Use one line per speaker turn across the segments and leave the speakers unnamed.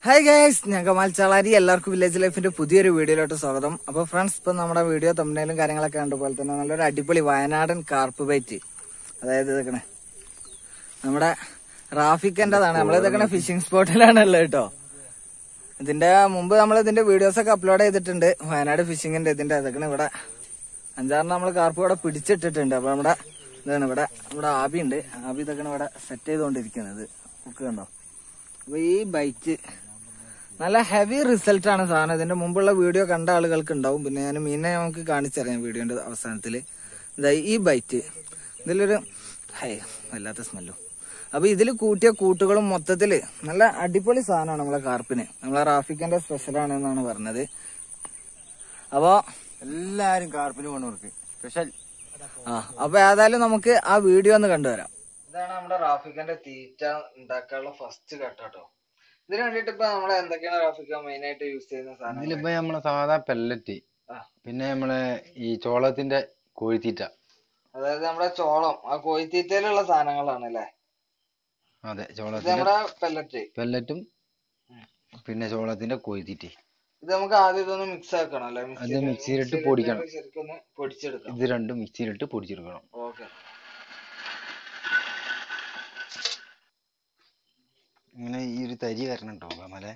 Hi guys, ഞാൻ കമാൽ ചാളാരി. എല്ലാവർക്കും village ലൈഫിന്റെ പുതിയൊരു വീഡിയോയിലോട്ട് സ്വാഗതം. അപ്പൊ ഫ്രണ്ട്സ്, ഇപ്പൊ നമ്മുടെ വീഡിയോ തമ്മിലും കാര്യങ്ങളൊക്കെ കണ്ടപോലെ തന്നെ നല്ലൊരു അടിപൊളി വയനാടൻ കാർപ്പ് ബൈറ്റ്, അതായത് ഇതൊക്കെ നമ്മുടെ റാഫിക്കൻ്റെതാണ്. നമ്മളിതൊക്കെ ഫിഷിംഗ് സ്പോട്ടിലാണുള്ളത് കേട്ടോ. ഇതിന്റെ മുമ്പ് നമ്മൾ ഇതിന്റെ വീഡിയോസ് ഒക്കെ അപ്ലോഡ് ചെയ്തിട്ടുണ്ട്. വയനാട് ഫിഷിങ്ങിന്റെ ഇതിന്റെ ഇതൊക്കെ ഇവിടെ 5-6 നമ്മൾ കാർപ്പ് ഇവിടെ പിടിച്ചിട്ടിട്ടുണ്ട്. അപ്പൊ നമ്മുടെ ഇതാണ് ഇവിടെ ആബി ഉണ്ട്. ആബി ഇതൊക്കെ ഇവിടെ സെറ്റ് ചെയ്തുകൊണ്ടിരിക്കുന്നത്. കുക്ക് കണ്ടോ. അപ്പൊ ഈ ബൈറ്റ് നല്ല ഹെവി റിസൾട്ട് ആണ് സാധനം. ഇതിന്റെ മുമ്പുള്ള വീഡിയോ കണ്ട ആളുകൾക്ക് ഉണ്ടാവും. പിന്നെ ഞാൻ മീനെ നമുക്ക് കാണിച്ചറിയാം വീഡിയോന്റെ അവസാനത്തില്. ഈ ബൈറ്റ് ഇതിലൊരു വല്ലാത്ത സ്മെല്ലും. അപ്പൊ ഇതിൽ കൂട്ടിയ കൂട്ടുകളും മൊത്തത്തില് നല്ല അടിപൊളി സാധനമാണ് നമ്മളെ കാർപ്പിന്. നമ്മളെ റാഫിക്കന്റെ സ്പെഷ്യൽ ആണ് എന്നാണ് പറഞ്ഞത്. അപ്പൊ
എല്ലാരും കാർപ്പിന് കൊണ്ടുവർക്ക് സ്പെഷ്യൽ.
അപ്പൊ ഏതായാലും നമുക്ക് ആ വീഡിയോ ഒന്ന് കണ്ടുവരാം. ഇതാണ് നമ്മുടെ റാഫിക്കന്റെ തീറ്റ ഉണ്ടാക്കാനുള്ള ഫസ്റ്റ് ഘട്ടോ. ഇതിന് വേണ്ടിട്ട് ഇപ്പൊ നമ്മളെ എന്തൊക്കെയാണ് റാഫിക്ക മെയിൻ ആയിട്ട് യൂസ് ചെയ്യുന്ന സാധനം?
ഇതിലിപ്പോ നമ്മളെ സാധാ പെല്ലറ്റ്, പിന്നെ നമ്മളെ ഈ ചോളത്തിന്റെ കോഴിത്തീറ്റ,
അതായത് നമ്മുടെ ചോളം, ആ കോഴിത്തീറ്റയിലുള്ള സാധനങ്ങളാണ് അല്ലേ?
അതെ, ചോളത്തിന്റെ പെല്ലറ്റും പിന്നെ ചോളത്തിന്റെ കോഴിത്തീറ്റ.
ഇത് നമുക്ക് ആദ്യം ഇതൊന്ന് മിക്സ് ആക്കണം അല്ലെ?
അത് മിക്സിയിലിട്ട് പൊടിക്കണം.
ശരിക്കും പൊടിച്ചെടുക്കണം.
ഇത് രണ്ടും മിക്സിയിലിട്ട് പൊടിച്ചെടുക്കണം.
ഓക്കെ.
ഇങ്ങനെ ഈ ഒരു തരി വരണം കേട്ടോ കമലെ.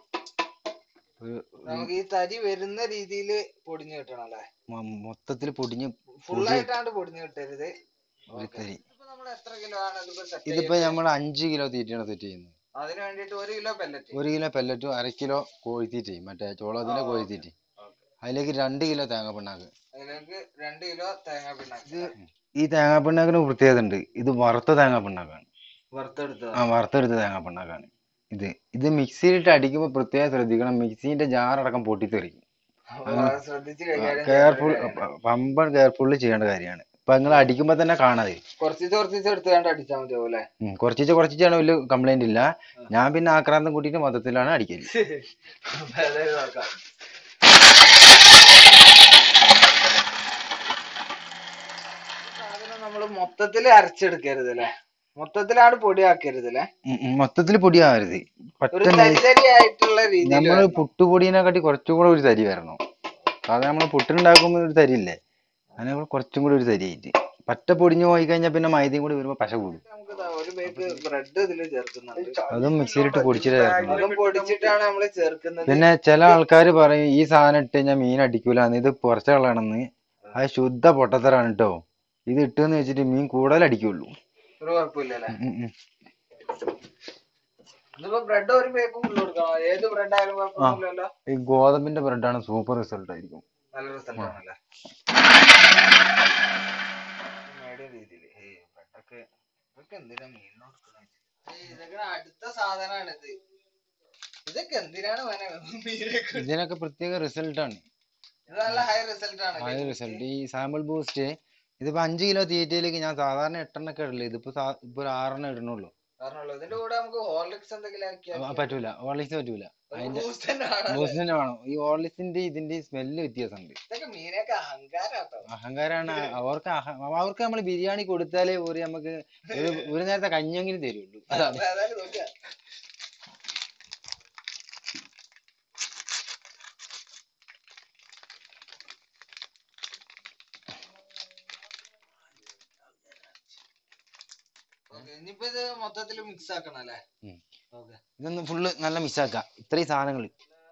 നമുക്ക് ഈ തരി വരുന്ന രീതിയിൽ പൊടിഞ്ഞു കിട്ടണം അല്ലെ?
മൊത്തത്തിൽ പൊടിഞ്ഞ്
ഫുള്ളായിട്ടാണ് പൊടിഞ്ഞു കിട്ടരുത്.
ഒരു തരി.
എത്ര കിലോ ആണ്
ഇതിപ്പോ നമ്മൾ 5 കിലോ തീറ്റയാണ് സെറ്റ് ചെയ്യുന്നത്.
അതിന് വേണ്ടിട്ട് 1 കിലോ പെല്ലറ്റ്,
1 കിലോ പെല്ലറ്റും 1/2 കിലോ കോഴിത്തീറ്റയും, മറ്റേ ചോളത്തിന്റെ കോഴിത്തീറ്റ. അതിലേക്ക് 2 കിലോ തേങ്ങ പിണ്ണാക്ക്. ഈ തേങ്ങാ പിണ്ണാക്കിന് പ്രത്യേകത ഉണ്ട്. ഇത് വറുത്ത തേങ്ങാ പിണ്ണാക്കാണ്. വറുത്തെടുത്ത തേങ്ങാ പിണ്ണാക്കാണ് ഇത് മിക്സിയിലിട്ട് അടിക്കുമ്പോ പ്രത്യേകം ശ്രദ്ധിക്കണം. മിക്സിന്റെ ജാറടക്കം പൊട്ടിത്തെറിക്കും. കെയർഫുൾ, പമ്പൻ കെയർഫുള്ളി ചെയ്യേണ്ട കാര്യമാണ്. ഇപ്പൊ നിങ്ങൾ അടിക്കുമ്പോ തന്നെ കാണാതെ കുറച്ചിട്ടാണ് വലിയ കംപ്ലൈന്റ് ഇല്ല. ഞാൻ പിന്നെ ആക്രാന്തം കൂട്ടിട്ട് മൊത്തത്തിലാണ് അടിക്കല്.
നമ്മള് മൊത്തത്തില് അരച്ചെടുക്കരുത് അല്ലെ? മൊത്തത്തിലാണ് പൊടിയാക്കരുത് അല്ലെ?
മൊത്തത്തിൽ പൊടിയാവരുത്. നമ്മള് പുട്ടുപൊടിനെക്കാട്ടി കുറച്ചും കൂടെ ഒരു തരി വരണം. സാധാരണ നമ്മള് പുട്ടിനുണ്ടാക്കുമ്പോ ഒരു തരി ഇല്ലേ, അങ്ങനെ കുറച്ചും കൂടി ഒരു തരി ആയിട്ട്. പറ്റ പൊടിഞ്ഞു പോയി കഴിഞ്ഞാൽ പിന്നെ മൈദയും കൂടി വരുമ്പോ പശ കൂടും. അതും മിക്സിയിലിട്ട്
പൊടിച്ചിട്ടാണ് നമ്മള് ചേർക്കുന്നത്.
പിന്നെ ചില ആൾക്കാര് പറയും ഈ സാധനം ഇട്ട് കഴിഞ്ഞാൽ മീൻ അടിക്കൂലെന്ന്. ഇത് പുറച്ച കളയണമെന്ന്. അത് ശുദ്ധ പൊട്ടത്തരാണ് കേട്ടോ. ഇത് ഇട്ടെന്ന് വെച്ചിട്ട് മീൻ കൂടുതൽ അടിക്കുള്ളൂ. ഈ ഗോതമ്പിന്റെ ബ്രെഡാണ് സൂപ്പർ റിസൾട്ട് ആയിരിക്കും.
അടുത്ത സാധനമാണ് ഇത്. ഇതൊക്കെ എന്തിനാണ്
ഇതിനൊക്കെ പ്രത്യേക റിസൾട്ട് ആണ്. High result. ഈ സാമ്പിൾ ബൂസ്റ്റ് ഇതിപ്പോ 5 കിലോ തീറ്റയിലേക്ക് ഞാൻ സാധാരണ 8 ഒക്കെ ഇടില്ല. ഇതിപ്പോ ഒരു 6 ഇടുന്നുള്ളൂ. പറ്റൂല, ഹോർലിക്സ് പറ്റൂല. അതിന്റെ ബൂസ്റ്റ് തന്നെ വേണം. ഈ ഹോർലിക്സിന്റെ ഇതിന്റെ സ്മെല്ല് വ്യത്യാസമുണ്ട്. അഹങ്കാരാണ്. അവർക്ക് നമ്മൾ ബിരിയാണി കൊടുത്താലേ നമുക്ക് ഒരു നേരത്തെ കഞ്ഞെങ്കിലും തരുള്ളൂ. ഇതൊന്ന് ഫുള്ള് നല്ല മിക്സ് ആക്കാം. ഇത്രയും സാധനങ്ങൾ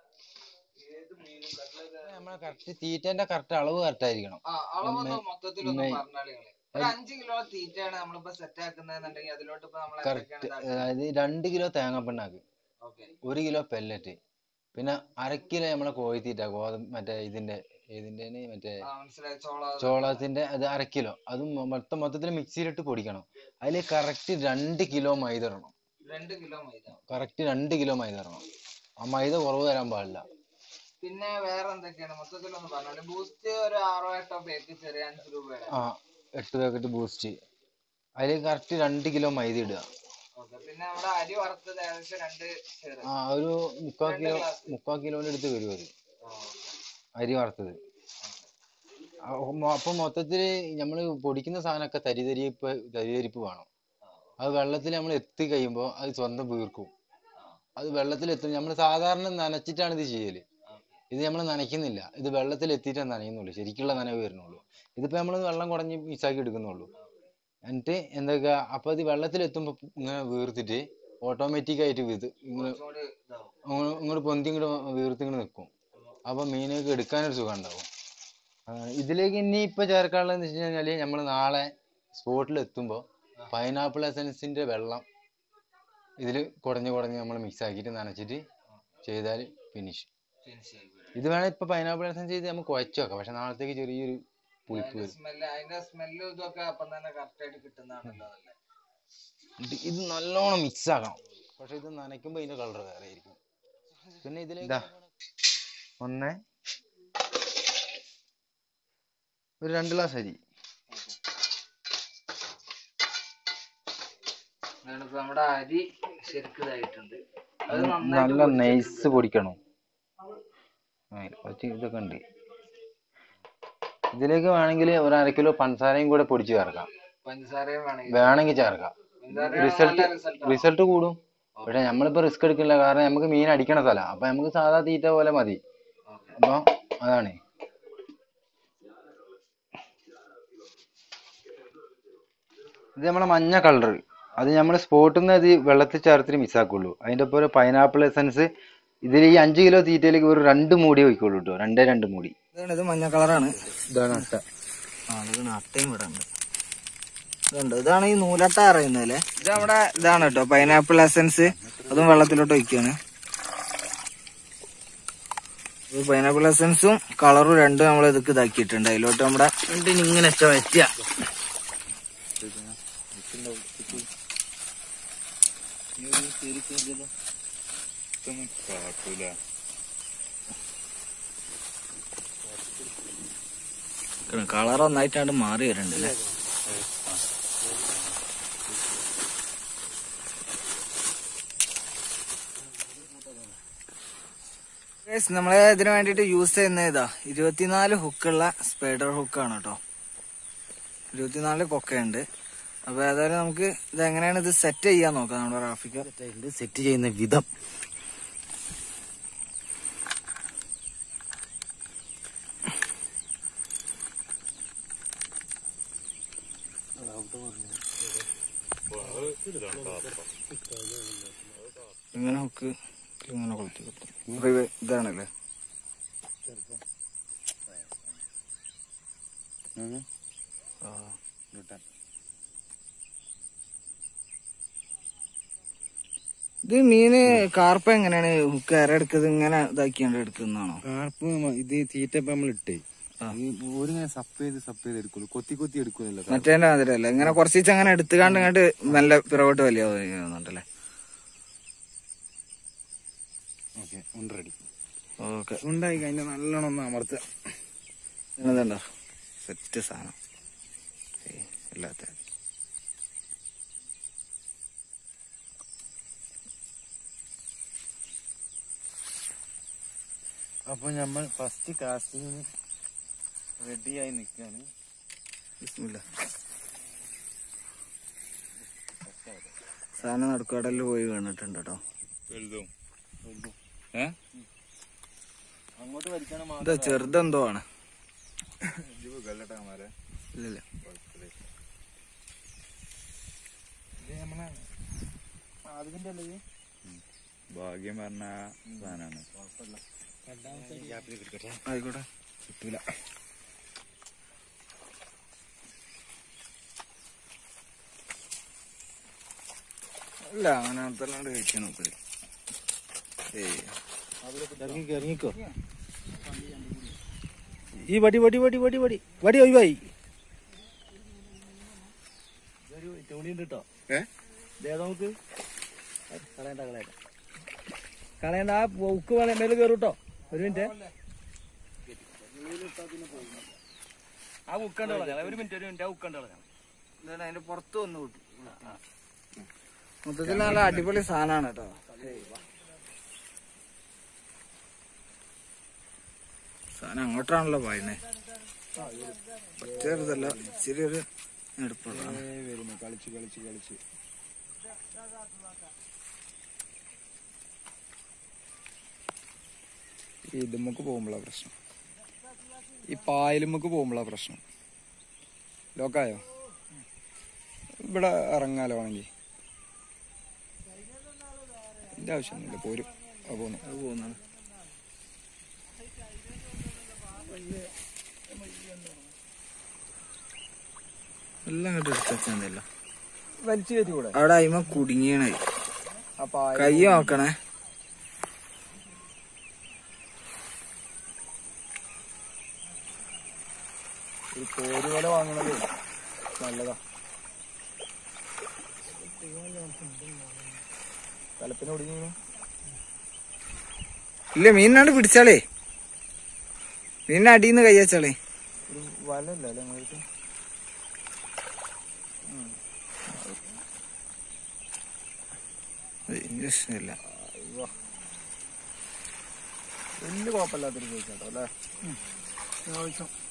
നമ്മളെ കറക്റ്റ് തീറ്റന്റെ കറക്റ്റ് അളവ് കറക്റ്റ് ആയിരിക്കണം. 2 കിലോ തേങ്ങ പിണ്ണാക്ക്, 1 കിലോ പെല്ലറ്റ്, പിന്നെ 1/2 കിലോ നമ്മളെ കോഴിത്തീറ്റ, ഗോതമ്പ് മറ്റേ മറ്റേ ചോളത്തിന്റെ അത് 1/2 കിലോ. അത് മൊത്തത്തിൽ മിക്സിയിലിട്ട് പൊടിക്കണം. അതിൽ കറക്റ്റ് 2 കിലോ മൈദ ഇടണം. കറക്റ്റ് 2 കിലോ മൈദ ഇടണം. ആ മൈദ കുറവ് തരാൻ പാടില്ല.
പിന്നെ വേറെ എന്തൊക്കെയാണ് മൊത്തത്തിലൊന്ന് പറഞ്ഞാല്? ബൂസ്റ്റ് ഒരു 6-8 പാക്ക്, ചെറിയ 5 രൂപയുടെ
8 പാക്കറ്റ് ബൂസ്റ്റ്. അതിൽ കറക്റ്റ് 2 കിലോ മൈദ ഇടുക.
പിന്നെ നമ്മുടെ അരി വറുത്തത് ഏകദേശം
ഒരു 3/4 കിലോന്റെ അടുത്ത് വരും അത് അരി വറുത്തത്. അപ്പൊ മൊത്തത്തില് നമ്മള് പൊടിക്കുന്ന സാധനമൊക്കെ തരിതരിപ്പ് വേണം. അത് വെള്ളത്തിൽ നമ്മൾ എത്തി കഴിയുമ്പോ അത് സ്വന്തം വീർക്കും. അത് വെള്ളത്തിലെത്തും. നമ്മൾ സാധാരണ നനച്ചിട്ടാണ് ഇത് ചെയ്യല്. ഇത് നമ്മൾ നനയ്ക്കുന്നില്ല, ഇത് വെള്ളത്തിൽ എത്തിയിട്ടേ നനയുന്നുള്ളൂ, ശരിക്കുള്ള നനവ് വരുന്നുള്ളൂ. ഇതിപ്പോ നമ്മൾ വെള്ളം കുടഞ്ഞ് മിക്സാക്കി എടുക്കുന്നുള്ളൂ. എന്നിട്ട് എന്തൊക്കെ അപ്പൊ ഇത് വെള്ളത്തിലെത്തുമ്പോ ഇങ്ങനെ വീർത്തിട്ട് ഓട്ടോമാറ്റിക് ആയിട്ട് ഇങ്ങോട്ട് പൊന്തി ഇങ്ങോട്ട് വീർത്തി ഇങ്ങനെ നിൽക്കും. അപ്പൊ മീനൊക്കെ എടുക്കാനൊരു സുഖം ഉണ്ടാവും. ഇതിലേക്ക് ഇനി ഇപ്പൊ ചേർക്കാനുള്ളതെന്ന് വെച്ച് കഴിഞ്ഞാല് നമ്മൾ നാളെ സ്പോട്ടിൽ എത്തുമ്പോ പൈനാപ്പിൾ എസൻസിന്റെ വെള്ളം ഇതിൽ കുടഞ്ഞ് നമ്മൾ മിക്സ് ആക്കിയിട്ട് നനച്ചിട്ട് ചെയ്താൽ ഫിനിഷ്. ഇത് വേണേ ഇപ്പൊ പൈനാപ്പിൾ എസൻസ് ചെയ്ത് നമുക്ക് കുഴച്ച് വെക്കാം, പക്ഷെ നാളത്തേക്ക് ചെറിയൊരു പുളിപ്പ് വരും. ഇത് നല്ലോണം മിക്സ് ആക്കണം, പക്ഷെ ഇത് നനയ്ക്കുമ്പോ ഇതിന്റെ കളർ വേറെ ആയിരിക്കും. പിന്നെ ഇതിലേക്ക് ഒരു 2 ഗ്ലാസ് അരി.
നമ്മുടെ അരി ശരിക്കും
നല്ല നൈസ് പൊടിക്കണം. കുറച്ച് ഇതൊക്കെ ഉണ്ട്. ഇതിലേക്ക് വേണമെങ്കിൽ ഒരു 1/2 കിലോ പഞ്ചസാരയും കൂടെ പൊടിച്ച് ചേർക്കാം. വേണമെങ്കിൽ ചേർക്കാം. റിസൾട്ട് കൂടും. പക്ഷെ നമ്മളിപ്പോ റിസ്ക് എടുക്കില്ല, കാരണം നമുക്ക് മീൻ അടിക്കണ സ്ഥലം. അപ്പൊ നമുക്ക് സാധാ തീറ്റ പോലെ മതി. അപ്പൊ അതാണ്. ഇത് നമ്മളെ മഞ്ഞ കളർ, അത് നമ്മൾ സ്പോട്ടിൽ നിന്ന് അത് വെള്ളത്തിൽ ചേർത്തിട്ട് മിക്സ് ആക്കുള്ളൂ. അതിന്റെ ഒപ്പം പൈനാപ്പിൾ എസൻസ് ഇതിൽ ഈ 5 കിലോ തീറ്റയിലേക്ക് ഒരു 2 മൂടി ഒഴിക്കുള്ളൂ കേട്ടോ, 2 മൂടി.
ഇത് മഞ്ഞ കളറാണ്.
ഇതാണ് അട്ട.
അട്ടയും ഇവിടെ ഉണ്ട്. ഇതുണ്ട്, ഇതാണ് ഈ നൂലട്ട അറിയുന്നതല്ലേ. ഇത് നമ്മുടെ ഇതാണ് കേട്ടോ, പൈനാപ്പിൾ എസൻസ്. അതും വെള്ളത്തിലോട്ട് ഒഴിക്കാണ്. പൈനാപ്പിൾ എസൻസും കളറും രണ്ടും നമ്മൾ ഇതൊക്കെ ഇതാക്കിയിട്ടുണ്ട്. അതിലോട്ട് നമ്മുടെ ഇങ്ങനെ ചുവച്ച കളർ ഒന്നായിട്ടാണ്ട് മാറി വരുന്നുണ്ട് അല്ലേ. നമ്മളെ ഇതിനു വേണ്ടിട്ട് യൂസ് ചെയ്യുന്ന ഇതാ 24 ഹുക്കുള്ള സ്പൈഡർ ഹുക്കാണ് കേട്ടോ. 24 കൊക്കയുണ്ട്. അപ്പൊ ഏതായാലും നമുക്ക് ഇത് എങ്ങനെയാണ് ഇത് സെറ്റ് ചെയ്യാൻ നോക്കാം. നമ്മുടെ റാഫിക്ക്
സെറ്റ് ചെയ്യുന്ന വിധം
ഇങ്ങനെ ഹുക്ക് ഇങ്ങനെ കൊളുത്തി കൊടുത്തു. ഇതാണല്ലേ ഇത് മീന് കാർപ്പ് എങ്ങനെയാണ് ഹുക്ക് എടുക്കുന്നത്? ഇങ്ങനെ ഇതാക്കിയാണ്ട് എടുക്കുന്നതാണോ?
കാർപ്പ് ഇത് തീറ്റ നമ്മൾ ഇട്ടേ ഓരിങ്ങനെ സപ്പ് ചെയ്ത് എടുക്കുള്ളൂ, കൊത്തി എടുക്കുന്നില്ല.
മറ്റേ മാതിരല്ലേ, ഇങ്ങനെ കുറച്ച് അങ്ങനെ എടുത്തുകാണ്ട് ഇങ്ങോട്ട് നല്ല പിറകോട്ട് വലിയ തോന്നുന്നുണ്ടല്ലേ.
റെഡി.
ഓക്കെ,
ഉണ്ടായി കഴിഞ്ഞാൽ നല്ലോണം ഒന്ന് അമർത്തുക.
ഇതുണ്ടോ സെറ്റ് സാധനം ഇല്ലാത്ത.
അപ്പൊ നമ്മൾ ഫസ്റ്റ് കാസ്റ്റിങ്ങിന് റെഡിയായി നിൽക്കുകയാണ്.
ബിസ്മില്ലാ. സാധനം നടുക്കടലിൽ പോയി വീണിട്ടുണ്ട് കേട്ടോ.
അങ്ങോട്ട് വലിക്കണം.
എന്താ ചെറുതെന്തോ ആണ്. ഇല്ലല്ല,
ഭാഗ്യം പറഞ്ഞ സാധനമാണ്.
ആയിക്കോട്ടെ,
കിട്ടൂല.
അല്ല അങ്ങനെ അടുത്തല്ലാണ്ട് കഴിക്കാൻ നോക്കല്.
ഇറങ്ങിക്കോ. ഈ വടി ഒഴിവായി. തുണിയുണ്ട് കേട്ടോ. നമുക്ക് കളയണ്ട. ആ ഉക്ക് മേലെ കയറും കേട്ടോ. ഒരു മിനിറ്റ്. ആ ഉക്കണ്ട ഒരു മിനിറ്റ്. ആ ഉക്കണ്ട
അതിന്റെ പുറത്ത് വന്നു കിട്ടും. മൊത്തത്തിൽ നല്ല അടിപൊളി സാധനമാണ് കേട്ടോ. സാധനം അങ്ങോട്ടാണല്ലോ പായുന്നേ. ചെറുതല്ല, ഇച്ചിരി ഒരു എടുപ്പുള്ളതാണ്.
കളിച്ച്
ഇതുമ്മക്ക് പോകുമ്പോഴാ പ്രശ്നം, ഈ പായലുമ്മക്ക് പോകുമ്പോഴാ പ്രശ്നം. ലോക്കായോ? ഇവിടെ ഇറങ്ങാലോ ആണെങ്കിൽ. എന്റെ ആവശ്യമൊന്നുമില്ല, പോരും.
പോകുന്നതാണ്. എല്ലാം അങ്ങോട്ട് എടുത്തല്ലോ.
വലിച്ചു കയറ്റി കൂടെ?
അവിടെ അയിമ കുടുങ്ങിയണേ. കൈ നോക്കണേ.
ഒരു കോരി പോലെ വാങ്ങണത് നല്ലതാ. തലപ്പിന് ഒടിഞ്ഞു.
ഇല്ല, മീനാണ്ട് പിടിച്ചാളേ. മീനിന്റെ അടിയിന്ന് കൈ വെച്ചാളേ.
ഒരു വലല്ല അല്ലേ നിങ്ങൾക്ക്?
ഇല്ല,
വലിയ കുഴപ്പമില്ലാത്തൊരു ചോദിച്ചാട്ടോ അല്ലേ?